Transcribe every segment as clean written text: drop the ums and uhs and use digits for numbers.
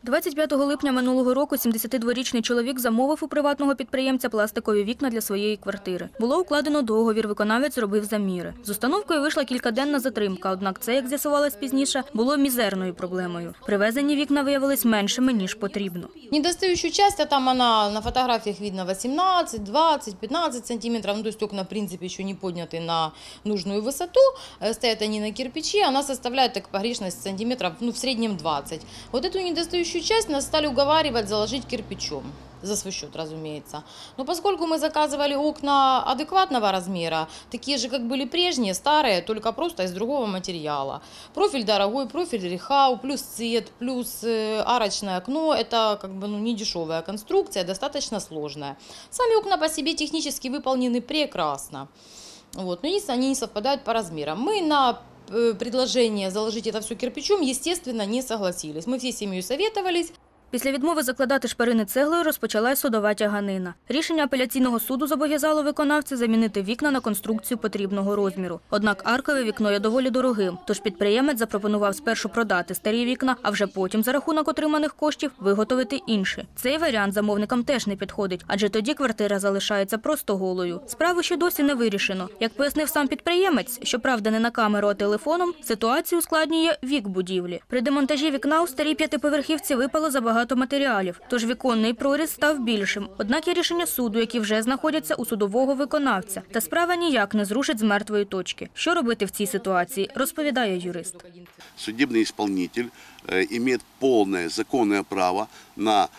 25 липня минулого року 72-річний чоловік замовив у приватного підприємця пластикові вікна для своєї квартири. Було укладено договір, виконавець зробив заміри. З установкою вийшла кількаденна затримка, однак це, як з'ясувалось пізніше, було мізерною проблемою. Привезені вікна виявились меншими, ніж потрібно. Недостающую часть, а там она на фотографиях видно 18, 20, 15 сантиметров, то есть окна, в принципе, еще не подняты на нужную высоту, стоят они на кирпиче, она составляет так погрешность сантиметров, в среднем 20. Вот эту недостающую часть нас стали уговаривать заложить кирпичом. За свой счет, разумеется. Но поскольку мы заказывали окна адекватного размера, такие же, как были прежние, старые, только просто из другого материала. Профиль дорогой, профиль рехау, плюс цвет, плюс арочное окно. Это не дешевая конструкция, достаточно сложная. Сами окна по себе технически выполнены прекрасно. Вот. Но единственное, они не совпадают по размерам. Мы на предложение заложить это все кирпичом, естественно, не согласились. Мы всей семьей советовались. Після відмови закладати шпарини цеглою розпочалась судова тяганина. Рішення апеляційного суду зобов'язало виконавця замінити вікна на конструкцію потрібного розміру. Однак аркове вікно є доволі дорогим, тож підприємець запропонував спершу продати старі вікна, а вже потім за рахунок отриманих коштів виготовити інші. Цей варіант замовникам теж не підходить, адже тоді квартира залишається просто голою. Справу ще досі не вирішено. Як пояснив сам підприємець, щоправда не на камеру, а телефоном, ситуацію ускладнює вік будівлі. При демонтажі вікна у старій п'ятиповерхівці випало забагато матеріалів, тож віконний проріз став більшим. Однак є рішення суду, які вже знаходяться у судового виконавця. Та справа ніяк не зрушить з мертвої точки. Що робити в цій ситуації, розповідає юрист. Судебный исполнитель имеет полное законное право на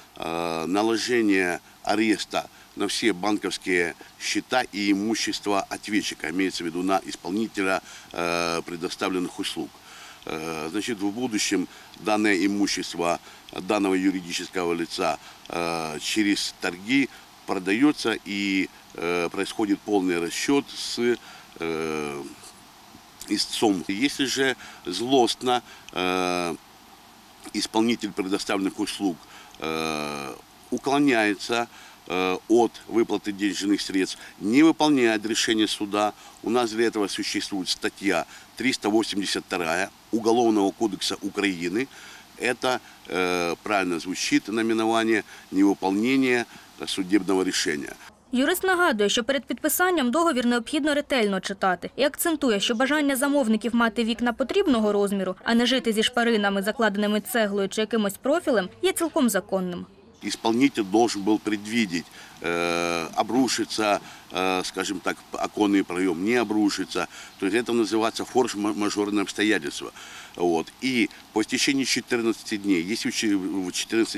наложение ареста на все банковские счета и имущество ответчика, имеется в виду на исполнителя предоставленных услуг. Значит, в будущем данное имущество данного юридического лица через торги продается и происходит полный расчет с истцом. Если же злостно исполнитель предоставленных услуг уклоняется от выплаты денежных средств, не выполняет решение суда, у нас для этого существует статья 382 Уголовного кодекса Украины. Это правильно звучит наименование невыполнения судебного решения. Юрист нагадує, що перед підписанням договір необхідно ретельно читати і акцентує, що бажання замовників мати вікна потрібного розміру, а не жити зі шпаринами, закладеними цеглою чи якимось профілем, є цілком законним. Исполнитель должен был предвидеть, обрушится, скажем так, оконный проем, не обрушится. То есть это называется форс-мажорное обстоятельство. Вот. И по истечении 14 дней, если в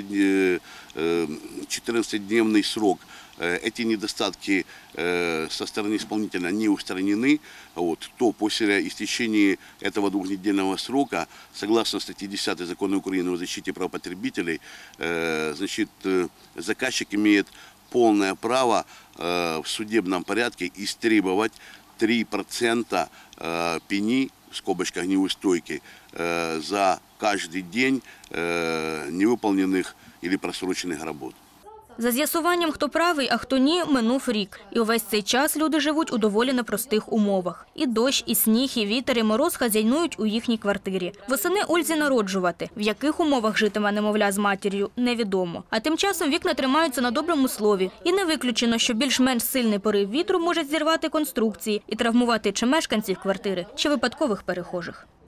14-дневный срок эти недостатки со стороны исполнителя не устранены, то после истечения этого двухнедельного срока, согласно статье 10 Закона Украины о защите прав потребителей, значит, заказчик имеет полное право в судебном порядке истребовать 3% пени, в скобочках неустойки, за каждый день невыполненных или просроченных работ. За з'ясуванням, хто правий, а хто ні, минув рік. І увесь цей час люди живуть у доволі непростих умовах. І дощ, і сніг, і вітер, і мороз хазяйнують у їхній квартирі. Восени Ользі народжувати. В яких умовах житиме немовля з матір'ю, невідомо. А тим часом вікна тримаються на доброму слові. І не виключено, що більш-менш сильний порив вітру може зірвати конструкції і травмувати чи мешканців квартири, чи випадкових перехожих.